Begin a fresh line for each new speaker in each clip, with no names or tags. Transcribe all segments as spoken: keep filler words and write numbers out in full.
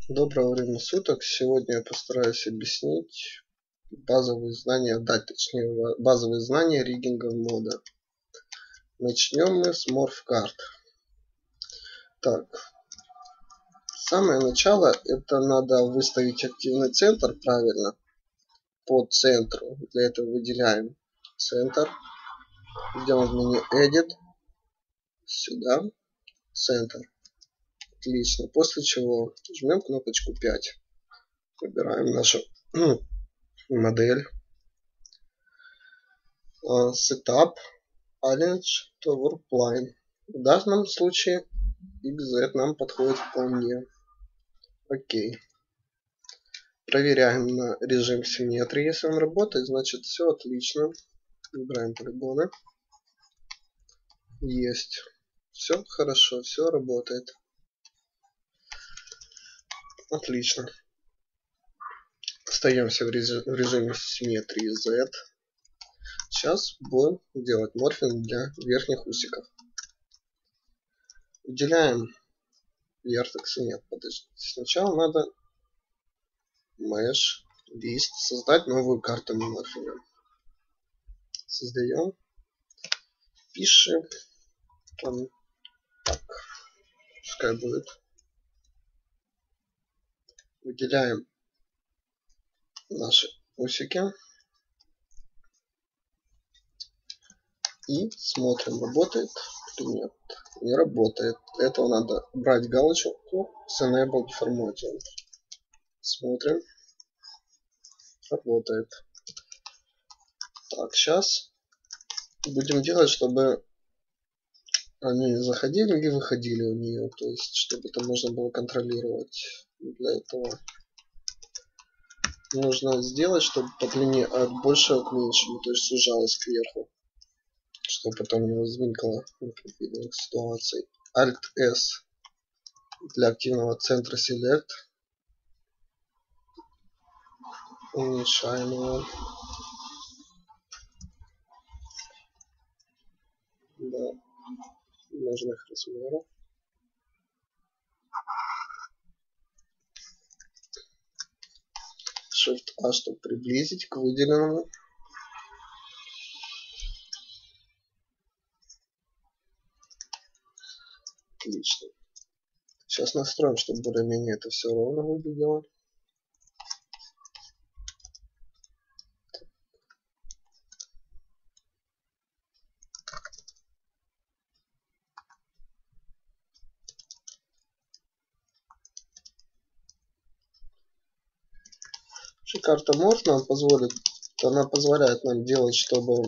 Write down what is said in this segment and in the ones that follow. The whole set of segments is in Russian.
Доброго времени суток. Сегодня я постараюсь объяснить базовые знания, дать точнее базовые знания риггинга мода. Начнем мы с Morph карт. Так, самое начало, это надо выставить активный центр правильно по центру. Для этого выделяем центр, идем в меню Edit, сюда, центр. Отлично. После чего жмем кнопочку пять. Выбираем нашу модель. Setup, Arrange to Workplane. В данном случае икс зет нам подходит вполне. Окей. Проверяем на режим симметрии. Если он работает, значит все отлично. Выбираем полигоны. Есть. Все хорошо, все работает. Отлично. Остаемся в режиме симметрии Z. Сейчас будем делать морфинг для верхних усиков. Выделяем вертексы. Нет, подождите. Сначала надо mesh, list, создать новую карту морфинга. Создаем. Пишем. Там, так. Пускай будет. Выделяем наши усики. И смотрим, работает или нет. Не работает. Для этого надо брать галочку с Enable Formatting. Смотрим. Работает. Так, сейчас будем делать, чтобы они заходили и выходили у нее. То есть, чтобы это можно было контролировать. Для этого нужно сделать, чтобы по длине от большего к меньшему, то есть сужалось кверху. Чтобы потом не возникло непредвиденных ситуаций. Alt-S для активного центра Select. Уменьшаем его. До нужных размеров. Shift-A, чтобы приблизить к выделенному. Отлично. Сейчас настроим, чтобы более-менее это все ровно выглядело. Карта Morph нам позволит, она позволяет нам делать, чтобы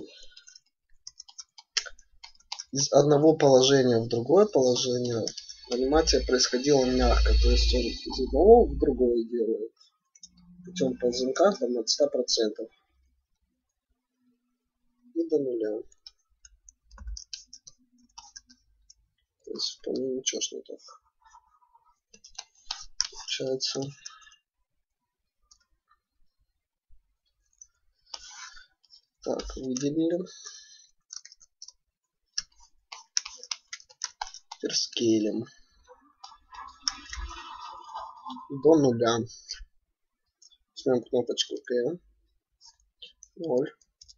из одного положения в другое положение анимация происходила мягко. То есть он из одного в другое делает путем ползунка там от ста процентов и до нуля. То есть вполне ничего так получается. Так, выделили. Теперь скейлим до нуля. Жмем кнопочку P. ноль.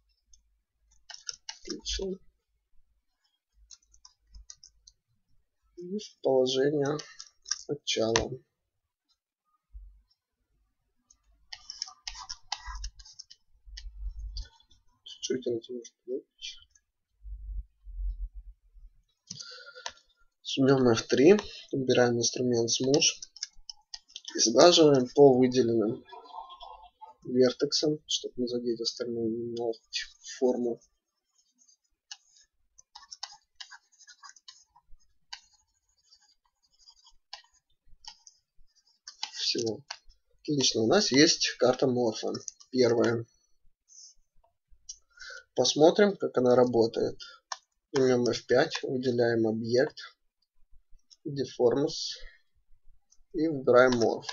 Отлично. И в положение начала. Чуть-чуть натянуть. Жмем эф три, выбираем инструмент Smoosh и сглаживаем по выделенным вертексам, чтобы не задеть остальные, не форму. Всего. Отлично, у нас есть карта морфа. Первая. Посмотрим, как она работает. Жмем эф пять, выделяем объект, Deforms и выбираем Morph.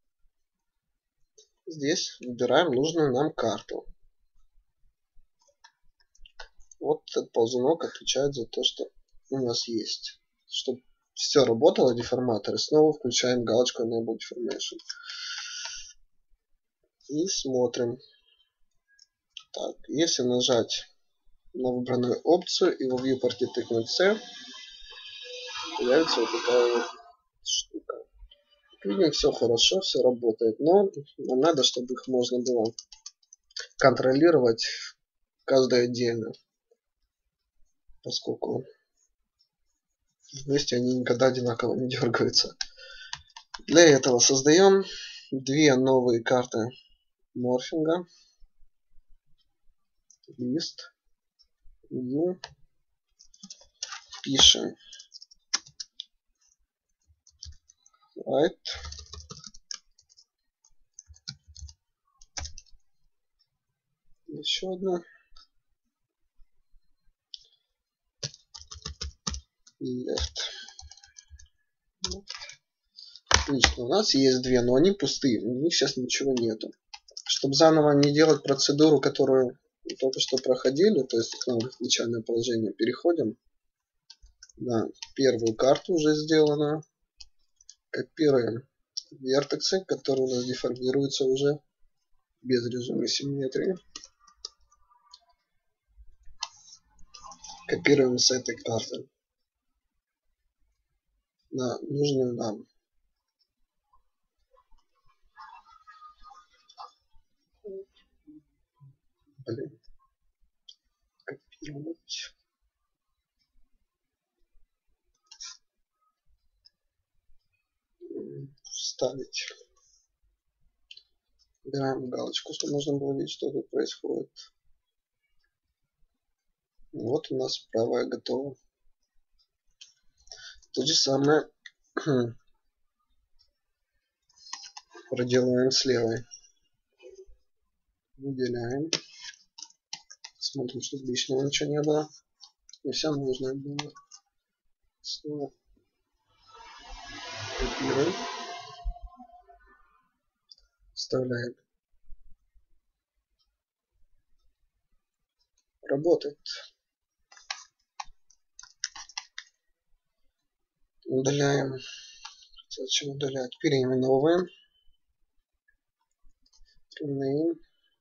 Здесь выбираем нужную нам карту. Вот этот ползунок отвечает за то, что у нас есть. Чтобы Все работало, деформаторы. Снова включаем галочку Enable Deformation. И смотрим. Так, если нажать на выбранную опцию и в viewport тыкнуть C, появится вот такая вот штука. Видим, все хорошо, все работает, но нам надо, чтобы их можно было контролировать каждый отдельно, поскольку вместе они никогда одинаково не дергаются. Для этого создаем две новые карты морфинга. Лист. New. Пишем. Right. Еще одна. Left. Отлично. У нас есть две, но они пустые. У них сейчас ничего нету. Чтобы заново не делать процедуру, которую мы только что проходили, то есть снова в начальное положение переходим. Да, первую карту уже сделана. Копируем вертексы, которые у нас деформируются уже без режима симметрии. Копируем с этой карты на нужную нам. Блин. Копировать. Вставить. Убираем галочку, чтобы можно было видеть, что тут происходит. Вот у нас правая готова. То же самое проделываем с левой. Выделяем. Смотрим, чтобы лишнего ничего не было. И все нужное было. Снова копируем. Вставляем. Работает. Удаляем. Зачем удалять? Переименовываем. Rename.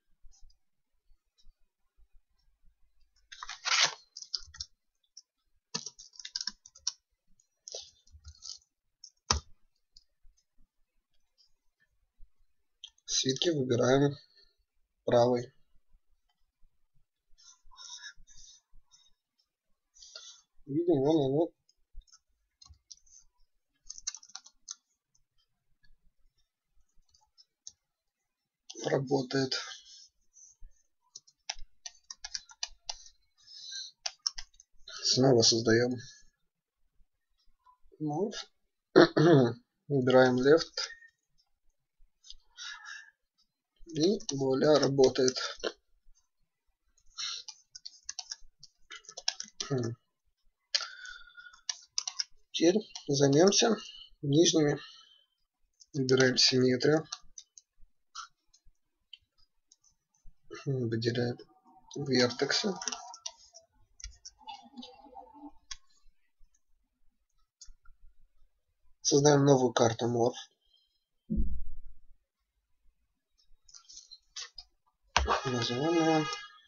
Свитки выбираем правый. Видим, вон оно работает. Снова создаем. Выбираем left. И вуаля, работает. Теперь займемся нижними. Выбираем симметрию. Выделяем вертексы. Создаем новую карту морф. Назовем ее.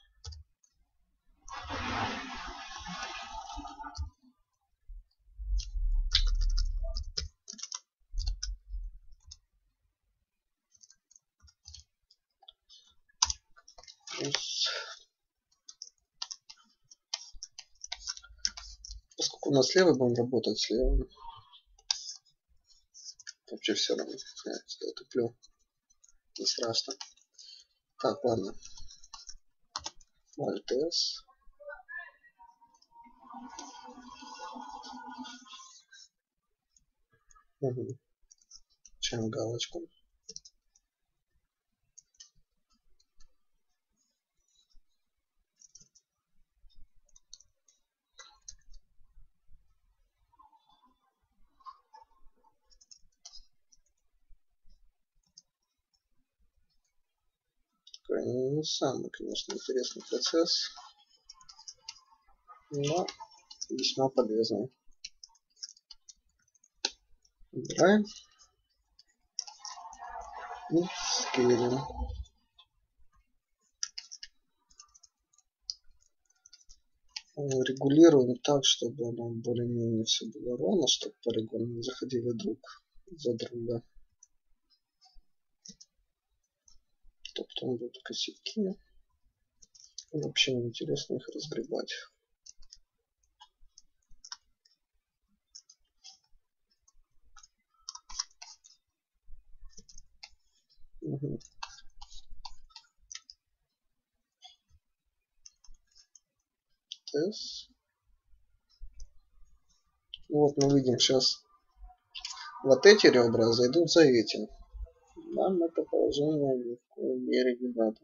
Поскольку у нас слева будем работать слева. Вообще все равно. Я туплю. Не страшно. Так, ладно. Alt-S. Угу. Чем галочку. Не самый, конечно, интересный процесс, но весьма полезный. Убираем. И скейлим. Регулируем так, чтобы нам более-менее все было ровно, чтобы полигоны не заходили друг за друга. То потом будут косяки. И вообще неинтересно их разгребать. Угу. Тест. Вот мы видим сейчас вот эти ребра зайдут за этим. Нам это положение ни в коей мере не надо.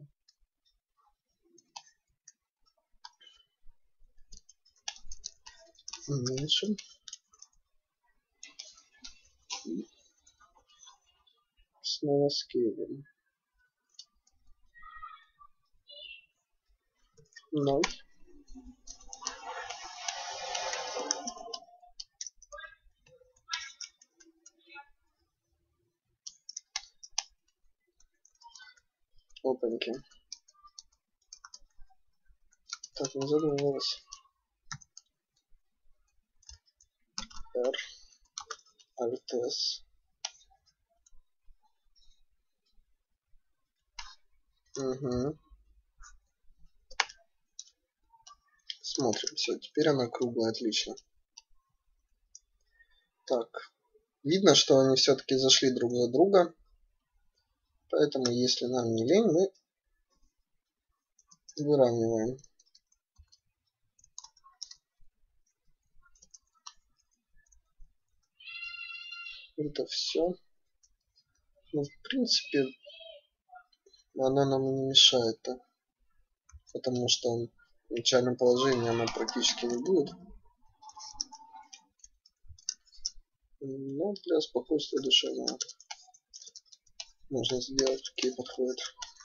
Уменьшим. Снова скейлим. Ноль. Опаньки. Так, не задумывалось. R. Alt-S. Угу. Смотрим. Все, теперь она круглая, отлично. Так. Видно, что они все-таки зашли друг за друга. Поэтому, если нам не лень, мы выравниваем. Это все. Ну, в принципе, она нам не мешает, так? Потому что в начальном положении она практически не будет. Но для спокойствия душевного можно сделать такие подходы.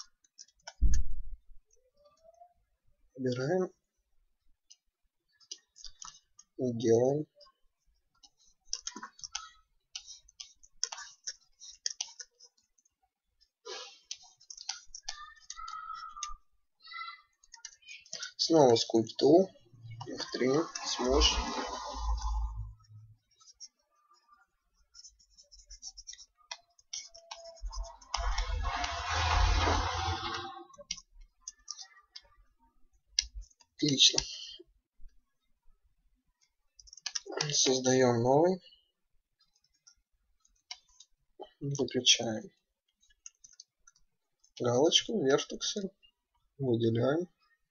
Убираем. И делаем. Снова скульптуру. эф три. Смош. Отлично. Создаем новый. Выключаем галочку, вертексы. Выделяем.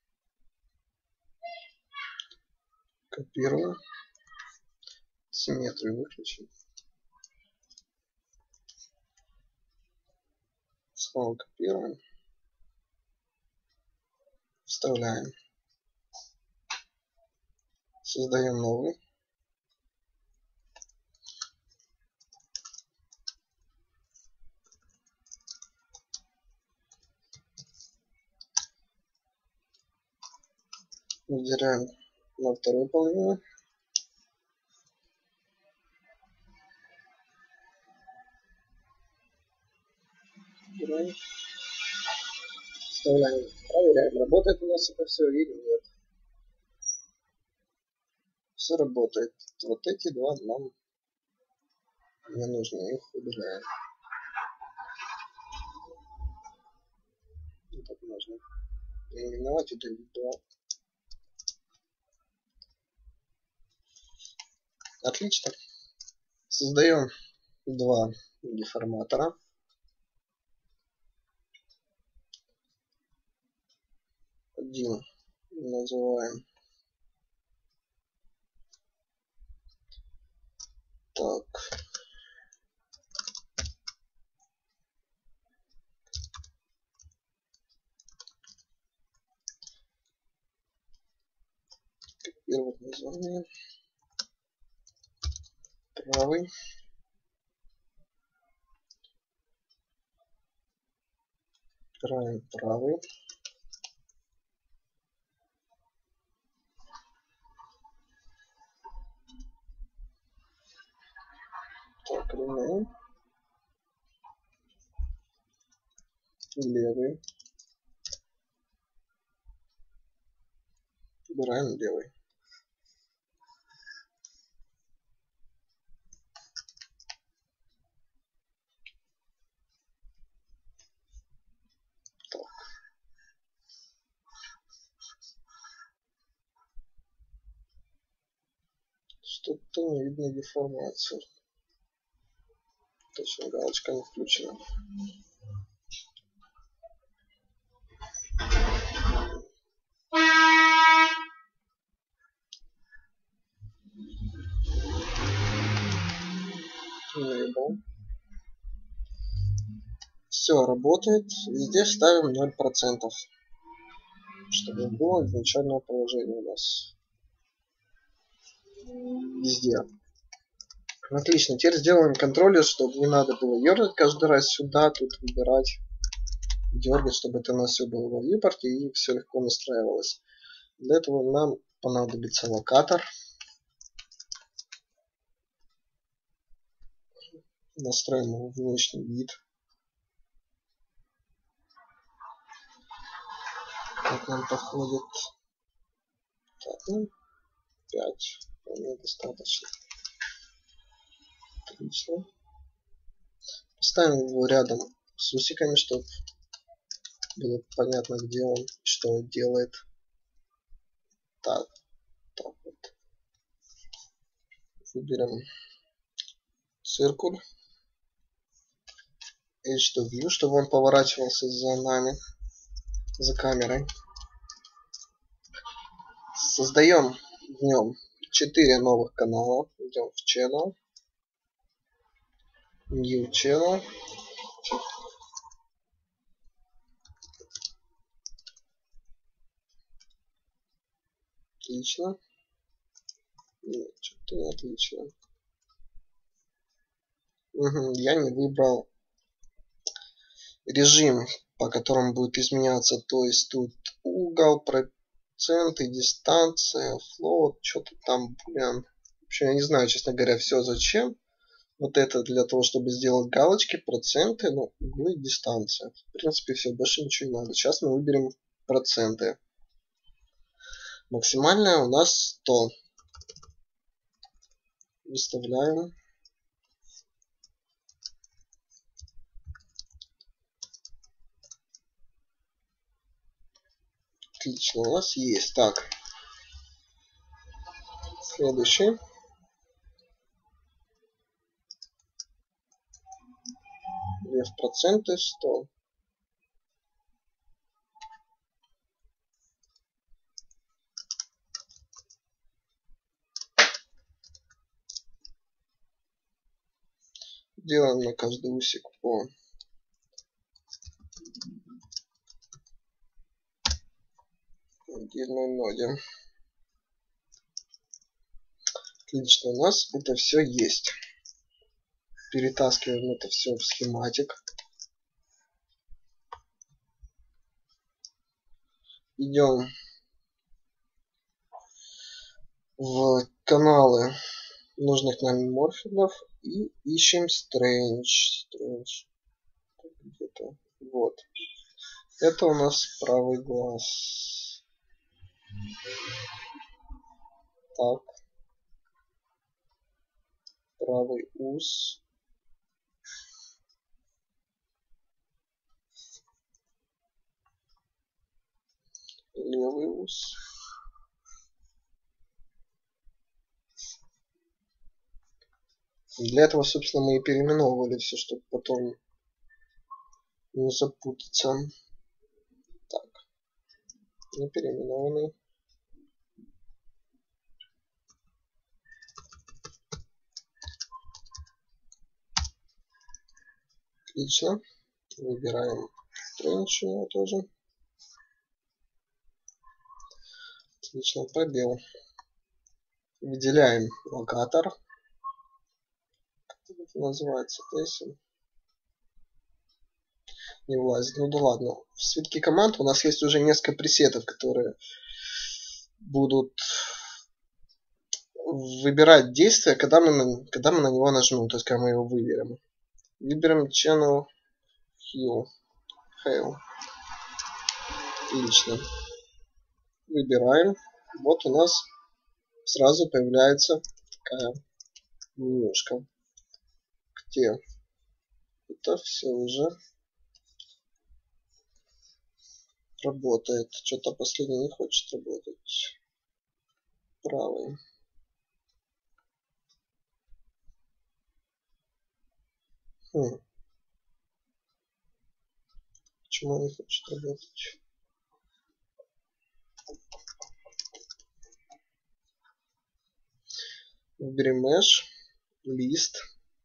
Копируем. Симметрию выключим. Снова копируем. Вставляем. Создаем новый. Выделяем на вторую половину. Выбираем. Вставляем. Проверяем, работает у нас это все или нет. Все работает. Вот эти два нам не нужны. Их убираем. Вот так можно переименовать это два. Отлично. Создаем два деформатора. Один называем так. Копировать название. Правый. Краем правый. Так, Левый. Выбираем левый. Так. Что-то не видно деформацию. Точно, галочка не включена. Все работает. Везде ставим ноль процентов. Чтобы было изначальное положение у нас. Везде. Отлично. Теперь сделаем контроллер, чтобы не надо было дергать каждый раз сюда, тут выбирать, дергать, чтобы это у нас все было во вьюпорте и все легко настраивалось. Для этого нам понадобится локатор. Настроим его внешний вид. Как нам подходит. Так, ну, пять. Вполне достаточно. Отлично. Поставим его рядом с усиками, чтобы было понятно, где он, что он делает. Так, так вот. Выберем циркуль. эйч два View, чтобы он поворачивался за нами, за камерой. Создаем в нем четыре новых канала. Идем в Channel. New Channel. Отлично. Нет, что-то не отлично. Угу, я не выбрал режим, по которому будет изменяться. То есть тут угол, проценты, дистанция, float, что-то там, блин. В общем, я не знаю, честно говоря, все зачем. Вот это для того, чтобы сделать галочки, проценты, ну, углы, дистанция. В принципе, все, больше ничего не надо. Сейчас мы выберем проценты. Максимальная у нас сто. Выставляем. Отлично, у нас есть. Так. Следующий. Вес проценты сто. Делаем на каждый усик по отдельной ноде. Отлично, у нас это все есть. Перетаскиваем это все в схематик. Идем в каналы нужных нам морфинов и ищем Strange. Strange. Где-то. Вот. Это у нас правый глаз. Так. Правый ус. Левый ус. Для этого, собственно, мы и переименовывали все, чтобы потом не запутаться. Так. Не переименованный. Отлично. Выбираем Strange тоже. Отлично, пробел. Выделяем локатор. Как это называется? Тесим. Не влазит. Ну да ладно. В свитке команд у нас есть уже несколько пресетов, которые будут выбирать действия, когда мы на, когда мы на него нажмем, то есть когда мы его выберем. Выберем Channel Hue. Hail. Отлично. Выбираем. Вот у нас сразу появляется такая менюшка, где это все уже работает. Что-то последний не хочет работать. Правый. Хм. Почему он не хочет работать? Выберем mesh, лист.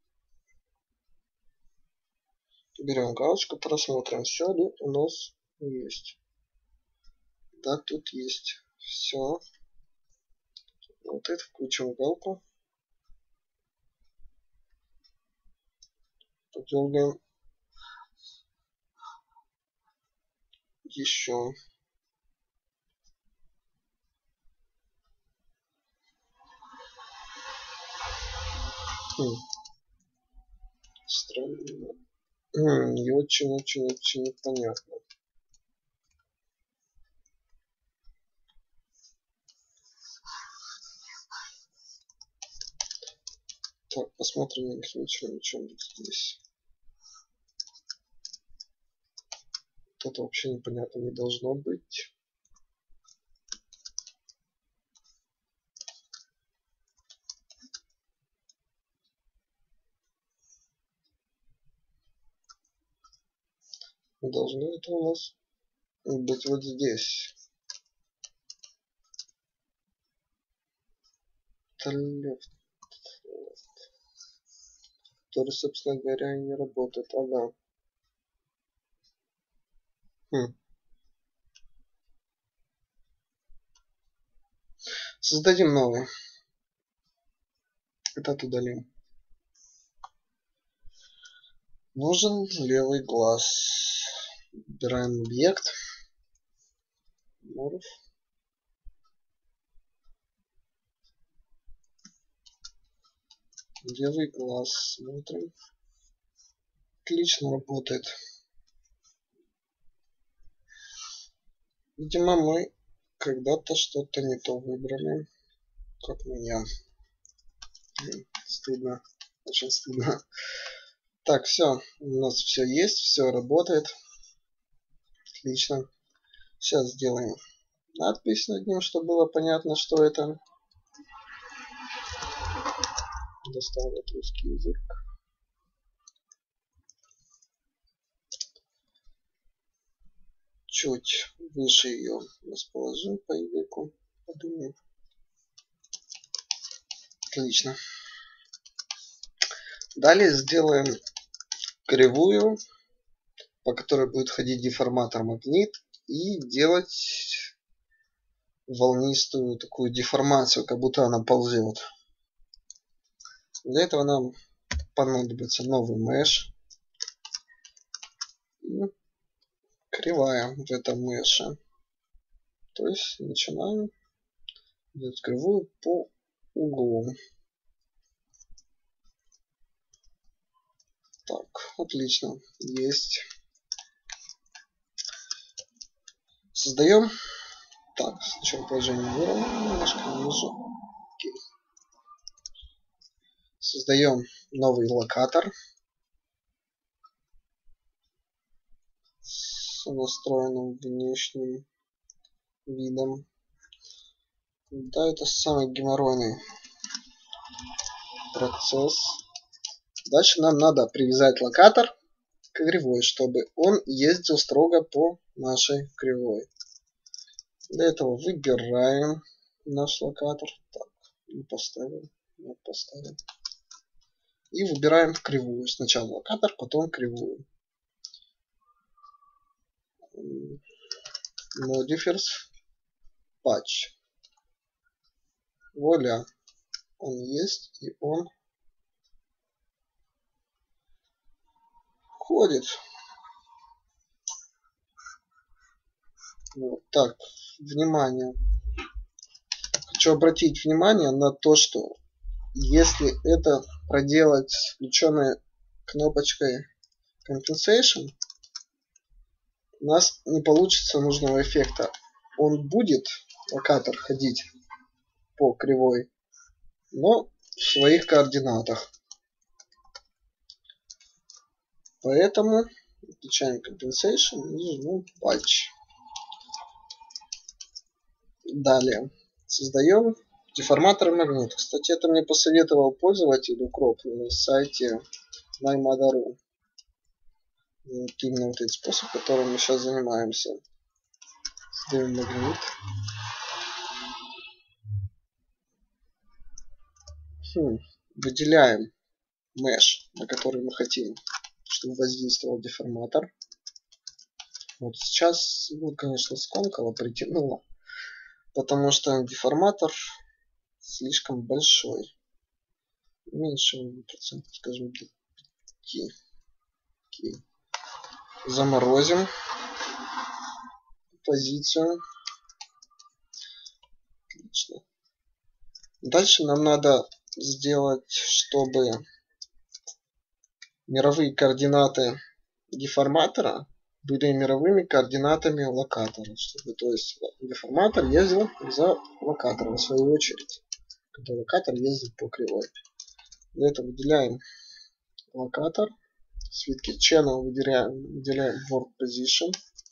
Берем галочку, просмотрим, все ли у нас есть. Да, тут есть все. Вот это включим галку. Подергаем еще. Хм. Странно. Хм, не очень-очень-очень непонятно. Так, посмотрим, ничего, ничего здесь. Вот это вообще непонятно не должно быть. Должно это у нас быть вот здесь. Который, собственно говоря, не работает. Ага. Хм. Создадим новый. Этот удалим. Нужен левый глаз. Выбираем объект. Morph. Левый глаз. Смотрим. Отлично работает. Видимо, мы когда-то что-то не то выбрали. Как меня. Стыдно. Очень стыдно. Так, все. У нас все есть. Все работает. Отлично. Сейчас сделаем надпись над ним, чтобы было понятно, что это. Доставить русский язык. Чуть выше ее расположим по языку. Подумаем. Отлично. Далее сделаем кривую, по которой будет ходить деформатор магнит, и делать волнистую такую деформацию, как будто она ползет. Для этого нам понадобится новый mesh и кривая в этом меше. То есть начинаем делать кривую по углу. Так, отлично. Есть. Создаем. Так, сначала положение выровняем немножко ниже. Окей. Создаем новый локатор с настроенным внешним видом. Да, это самый геморройный процесс. Дальше нам надо привязать локатор к кривой, чтобы он ездил строго по нашей кривой. Для этого выбираем наш локатор. Так, не поставим. Не поставим. И выбираем кривую. Сначала локатор, потом кривую. Modifiers. Patch. Вуаля. Он есть, и он ходит. Вот так. Внимание. Хочу обратить внимание на то, что если это проделать с включенной кнопочкой Compensation, у нас не получится нужного эффекта. Он будет, локатор, ходить по кривой, но в своих координатах. Поэтому включаем compensation и жмем patch. Далее создаем деформатор магнит. Кстати, это мне посоветовал пользователь укроп на сайте nymada.ru. Вот именно вот этот способ, которым мы сейчас занимаемся. Создаем магнит. Хм. Выделяем mesh, на который мы хотим, чтобы воздействовал деформатор. Вот сейчас, ну, конечно, скомкало, притянуло, потому что деформатор слишком большой. Меньше процентов, скажем, до пяти. Окей. Заморозим позицию. Отлично. Дальше нам надо сделать, чтобы мировые координаты деформатора были мировыми координатами локатора. Чтобы, то есть деформатор ездил за локатором в свою очередь, когда локатор ездит по кривой. Для этого выделяем локатор. Свитки channel выделяем, выделяем work position.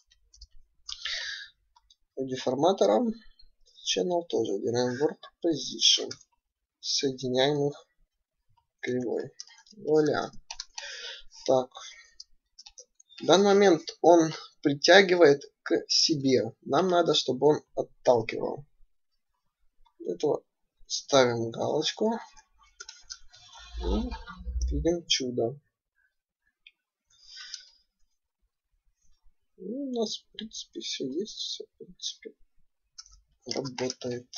У деформатора channel тоже выделяем work position. Соединяем их кривой. Вуаля. Так. В данный момент он притягивает к себе. Нам надо, чтобы он отталкивал. Для этого ставим галочку. И видим чудо. И у нас, в принципе, все есть. Все, в принципе, работает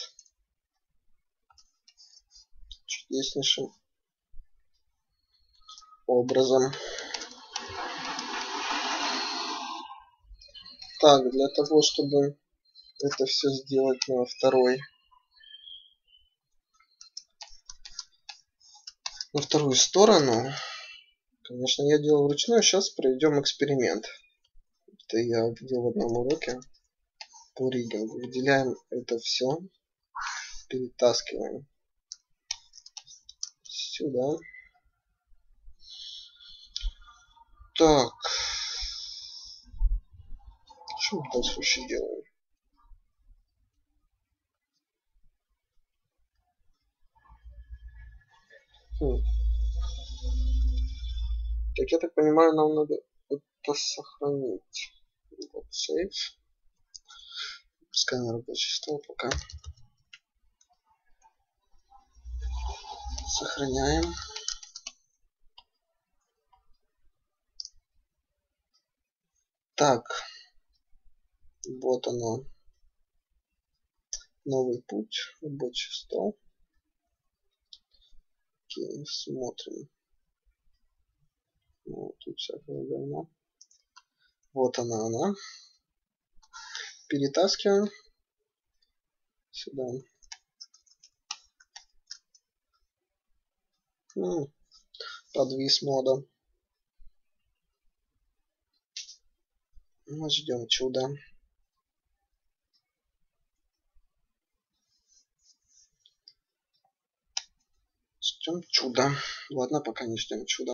чудеснейшим образом. Так, для того, чтобы это все сделать на второй, на вторую сторону, конечно, я делал вручную. Сейчас проведем эксперимент. Это я видел в одном уроке по риггингу. Выделяем это все, перетаскиваем сюда. Так, что мы дальше вообще делаем? Хм. Так, я так понимаю, нам надо это сохранить. Вот, save. Пускай на рабочий стол пока. Сохраняем. Так. Вот оно. Новый путь. Рабочий стол. Окей, смотрим. Ну, тут всякое говно. Вот она, она. Перетаскиваем сюда. Ну, подвис мода. Мы ждем чуда. Ждем чуда. Ладно, пока не ждем чуда.